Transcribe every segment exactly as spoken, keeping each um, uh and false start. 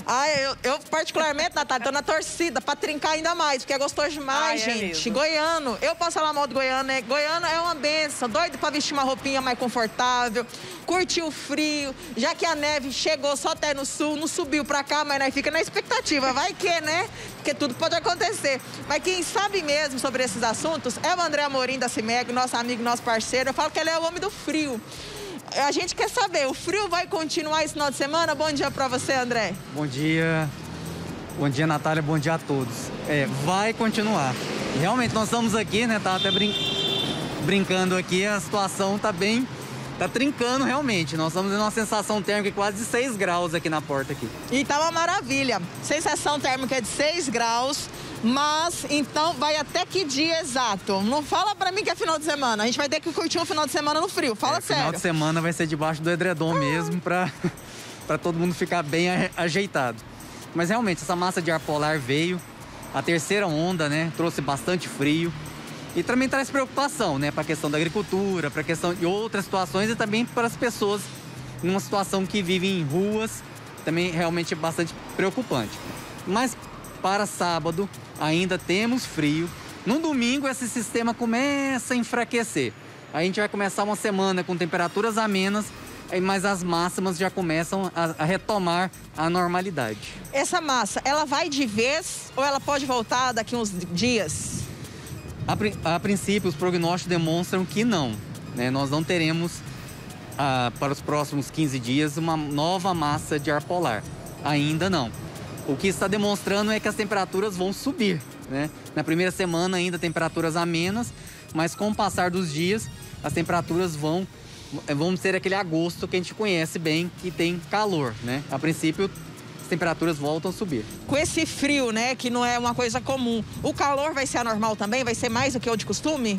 Ah, eu, eu particularmente, Natália, tô na torcida pra trincar ainda mais, porque é gostoso demais, ah, é gente. mesmo. Goiano, eu posso falar mal do goiano, né? Goiano é uma benção, doido pra vestir uma roupinha mais confortável, curtir o frio, já que a neve chegou só até no sul, não subiu pra cá, mas nós fica na expectativa, vai que, né? Porque tudo pode acontecer. Mas quem sabe mesmo sobre esses assuntos é o André Amorim da Cimeg, nosso amigo, nosso parceiro. Eu falo que ele é o homem do frio. A gente quer saber, o frio vai continuar esse final de semana? Bom dia pra você, André. Bom dia. Bom dia, Natália. Bom dia a todos. É, vai continuar. Realmente, nós estamos aqui, né? Tá até brin... brincando aqui, a situação tá bem... Tá trincando realmente. Nós estamos em uma sensação térmica de quase seis graus aqui na porta aqui. E tá uma maravilha. Sensação térmica de seis graus. Mas, então, vai até que dia exato? Não fala pra mim que é final de semana. A gente vai ter que curtir um final de semana no frio. Fala é, sério. Final de semana vai ser debaixo do edredom ah. mesmo, pra, pra todo mundo ficar bem ajeitado. Mas, realmente, essa massa de ar polar veio. A terceira onda, né, trouxe bastante frio. E também traz preocupação, né, para a questão da agricultura, para a questão de outras situações e também para as pessoas numa situação que vivem em ruas, também realmente é bastante preocupante. Mas para sábado ainda temos frio. No domingo esse sistema começa a enfraquecer. A gente vai começar uma semana com temperaturas amenas, mas as máximas já começam a, a retomar a normalidade. Essa massa, ela vai de vez ou ela pode voltar daqui uns dias? A, a princípio, os prognósticos demonstram que não, né? Nós não teremos, ah, para os próximos quinze dias, uma nova massa de ar polar. Ainda não. O que está demonstrando é que as temperaturas vão subir, né? Na primeira semana, ainda temperaturas amenas, mas com o passar dos dias, as temperaturas vão, vão ser aquele agosto que a gente conhece bem, que tem calor, né? A princípio, as temperaturas voltam a subir. Com esse frio, né, que não é uma coisa comum, o calor vai ser anormal também? Vai ser mais do que o de costume?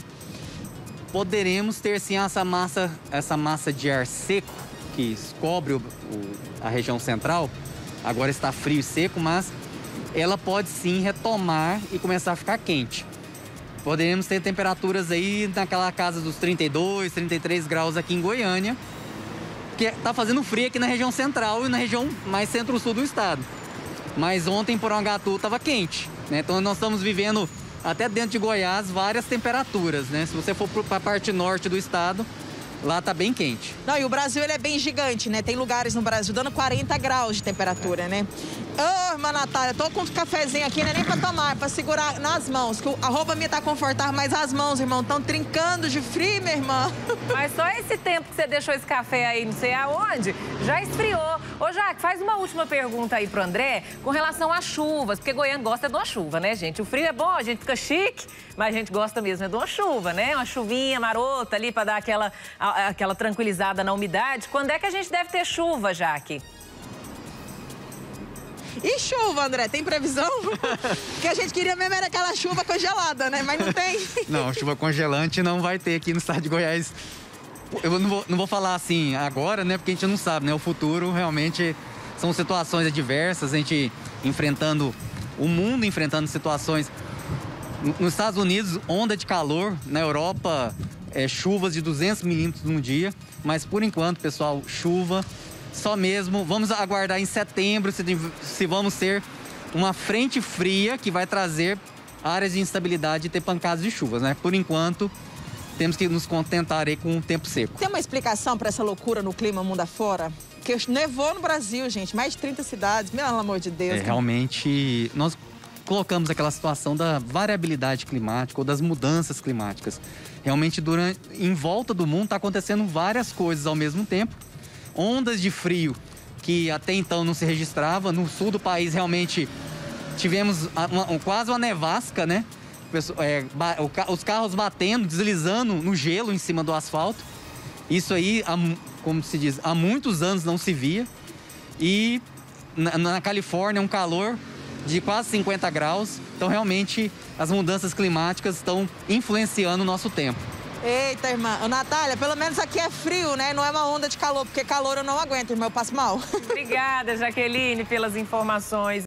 Poderemos ter sim essa massa, essa massa de ar seco que cobre o, o, a região central. Agora está frio e seco, mas ela pode sim retomar e começar a ficar quente. Poderemos ter temperaturas aí naquela casa dos trinta e dois, trinta e três graus aqui em Goiânia, porque tá fazendo frio aqui na região central e na região mais centro-sul do estado. Mas ontem, por Porangatu, estava quente, né? Então nós estamos vivendo, até dentro de Goiás, várias temperaturas, né? Se você for para a parte norte do estado, lá tá bem quente. Não, e o Brasil, ele é bem gigante, né? Tem lugares no Brasil dando quarenta graus de temperatura, é. né? Ô, oh, irmã Natália, tô com um cafezinho aqui, não é nem pra tomar, é pra segurar nas mãos, que a roupa minha tá confortável, mas as mãos, irmão, estão trincando de frio, minha irmã. Mas só esse tempo que você deixou esse café aí, não sei aonde, já esfriou. Ô, Jaque, faz uma última pergunta aí pro André com relação às chuvas, porque Goiânia gosta de uma chuva, né, gente? O frio é bom, a gente fica chique, mas a gente gosta mesmo é de uma chuva, né? Uma chuvinha marota ali pra dar aquela, aquela tranquilizada na umidade. Quando é que a gente deve ter chuva, Jaque? E chuva, André? Tem previsão? Porque a gente queria mesmo era aquela chuva congelada, né? Mas não tem. Não, chuva congelante não vai ter aqui no estado de Goiás. Eu não vou, não vou falar assim agora, né? Porque a gente não sabe, né? O futuro realmente são situações adversas, a gente enfrentando, o mundo enfrentando situações. Nos Estados Unidos, onda de calor. Na Europa, é, chuvas de duzentos milímetros num dia. Mas por enquanto, pessoal, chuva... Só mesmo, vamos aguardar em setembro se, se vamos ter uma frente fria que vai trazer áreas de instabilidade e ter pancadas de chuvas, né? Por enquanto, temos que nos contentar aí com o tempo seco. Tem uma explicação para essa loucura no clima mundo afora? Porque nevou no Brasil, gente, mais de trinta cidades, pelo amor de Deus. É, realmente, nós colocamos aquela situação da variabilidade climática ou das mudanças climáticas. Realmente, durante, em volta do mundo, está acontecendo várias coisas ao mesmo tempo. Ondas de frio que até então não se registrava. No sul do país, realmente, tivemos uma, quase uma nevasca, né? É, os carros batendo, deslizando no gelo em cima do asfalto. Isso aí, como se diz, há muitos anos não se via. E na, na Califórnia, um calor de quase cinquenta graus. Então, realmente, as mudanças climáticas estão influenciando o nosso tempo. Eita, irmã. Ô, Natália, pelo menos aqui é frio, né? Não é uma onda de calor, porque calor eu não aguento, irmã, eu passo mal. Obrigada, Jaqueline, pelas informações.